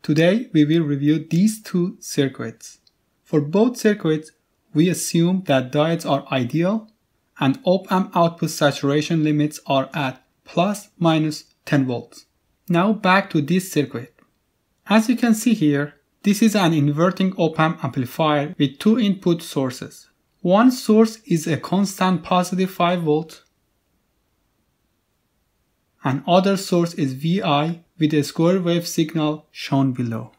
Today we will review these two circuits. For both circuits, we assume that diodes are ideal and op-amp output saturation limits are at plus minus 10 volts. Now back to this circuit. As you can see here, this is an inverting op-amp amplifier with two input sources. One source is a constant positive 5 volt and other source is Vi with a square wave signal shown below.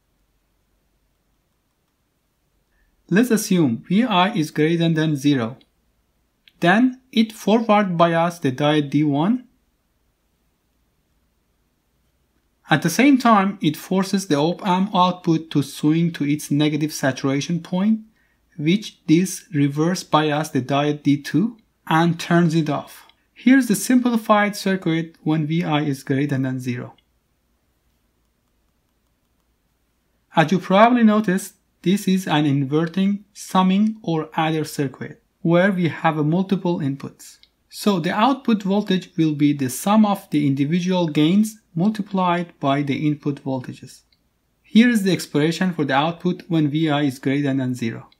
Let's assume Vi is greater than 0. Then it forward bias the diode D1. At the same time, it forces the op-amp output to swing to its negative saturation point, which this reverse bias the diode D2 and turns it off. Here's the simplified circuit when Vi is greater than 0. As you probably noticed, this is an inverting, summing or adder circuit where we have multiple inputs. So the output voltage will be the sum of the individual gains multiplied by the input voltages. Here is the expression for the output when Vi is greater than 0.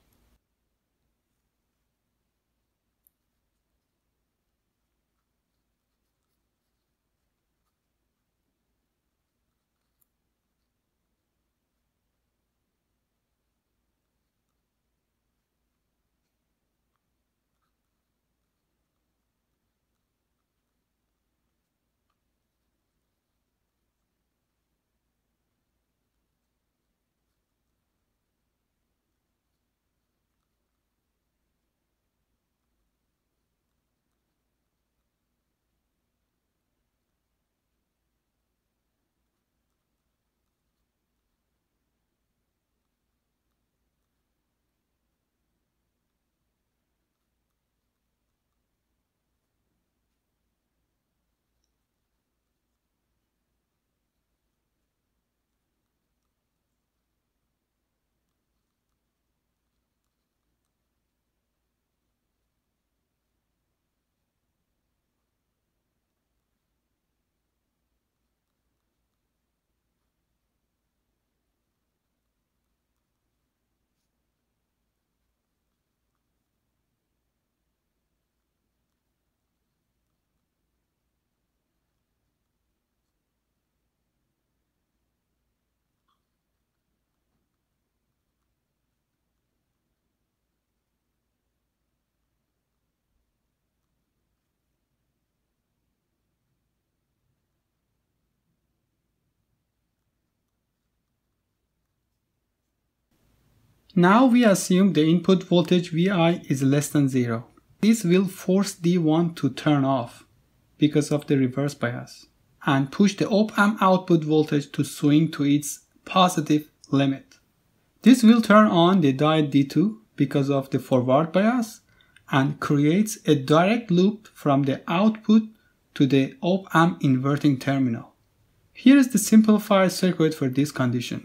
Now we assume the input voltage Vi is less than 0. This will force D1 to turn off because of the reverse bias and push the op-amp output voltage to swing to its positive limit. This will turn on the diode D2 because of the forward bias and creates a direct loop from the output to the op-amp inverting terminal. Here is the simplified circuit for this condition.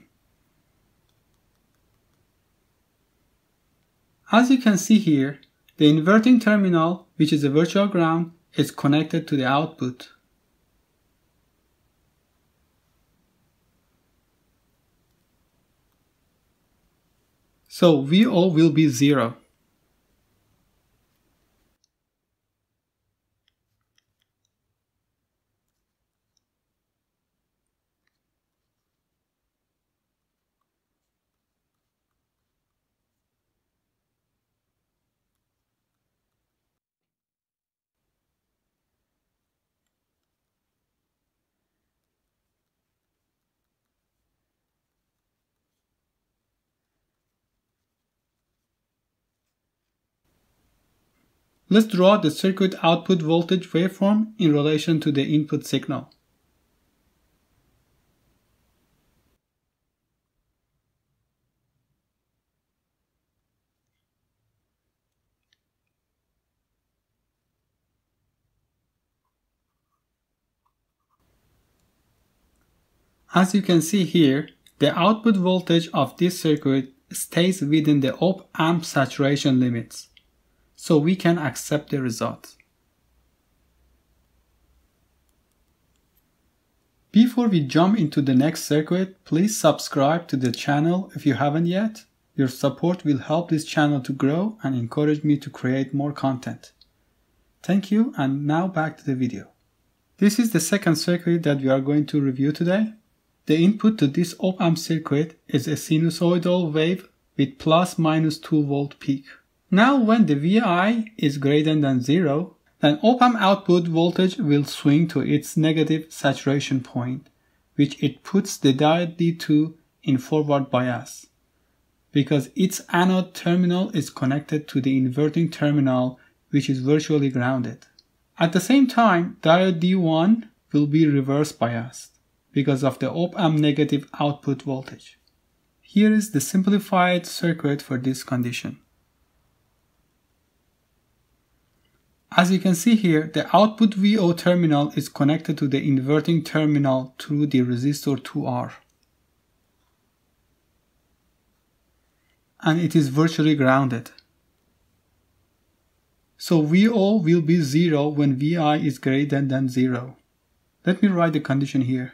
As you can see here, the inverting terminal, which is a virtual ground, is connected to the output. So VO will be 0. Let's draw the circuit output voltage waveform in relation to the input signal. As you can see here, the output voltage of this circuit stays within the op-amp saturation limits, so we can accept the result. Before we jump into the next circuit, please subscribe to the channel if you haven't yet. Your support will help this channel to grow and encourage me to create more content. Thank you, and now back to the video. This is the second circuit that we are going to review today. The input to this op-amp circuit is a sinusoidal wave with ±2 volt peak. Now when the Vi is greater than 0, then op-amp output voltage will swing to its negative saturation point, which it puts the diode D2 in forward bias, because its anode terminal is connected to the inverting terminal, which is virtually grounded. At the same time, diode D1 will be reverse biased because of the op-amp negative output voltage. Here is the simplified circuit for this condition. As you can see here, the output VO terminal is connected to the inverting terminal through the resistor 2R. And it is virtually grounded. So VO will be 0 when Vi is greater than 0. Let me write the condition here.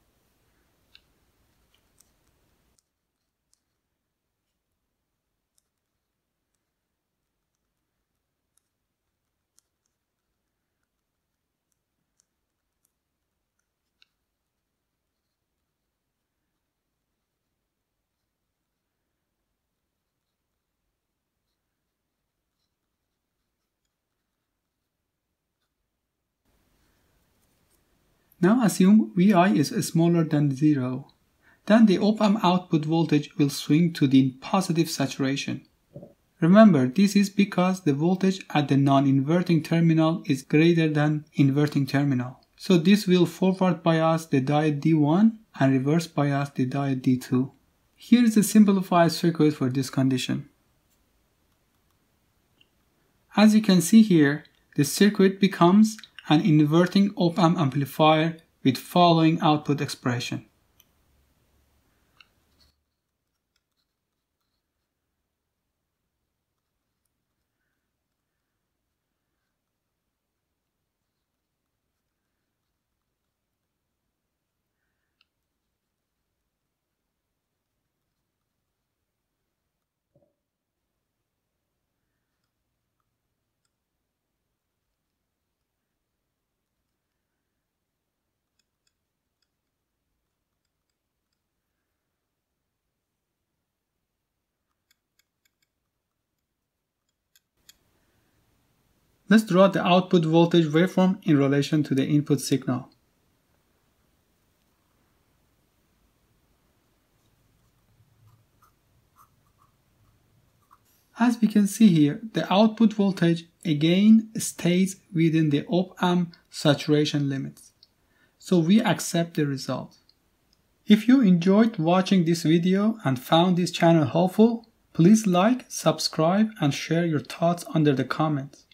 Now assume Vi is smaller than 0. Then the op-amp output voltage will swing to the positive saturation. Remember, this is because the voltage at the non-inverting terminal is greater than inverting terminal. So this will forward bias the diode D1 and reverse bias the diode D2. Here is a simplified circuit for this condition. As you can see here, the circuit becomes an inverting op-amp amplifier with following output expression. Let's draw the output voltage waveform in relation to the input signal. As we can see here, the output voltage again stays within the op-amp saturation limits. So we accept the result. If you enjoyed watching this video and found this channel helpful, please like, subscribe, and share your thoughts under the comments.